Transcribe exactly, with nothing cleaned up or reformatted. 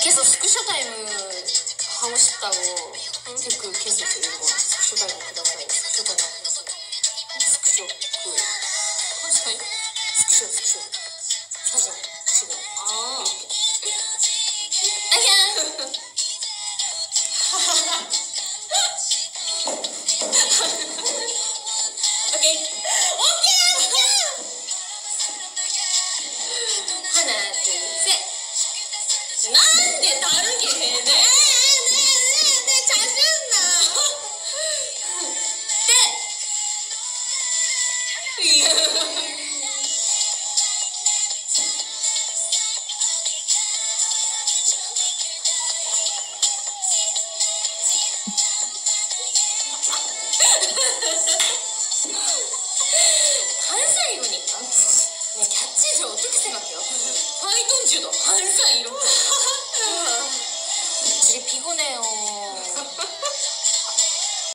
계속 스크쇼 타임 하고 싶다고 응? 댓글 계속 읽고 스크쇼 타임ください 스크쇼 타임 스크쇼 그 스크쇼 스크쇼 스크쇼 사진 지금 아 아야 오케이 오케이 하나 둘셋なんで다르게 해? 네, 네, 네, 네, 짜증나. 네. 한사이로니까. 네, 갸치즈 어떻게 생각해요? 파이톤 주도 한사이로. 되게 피곤해요.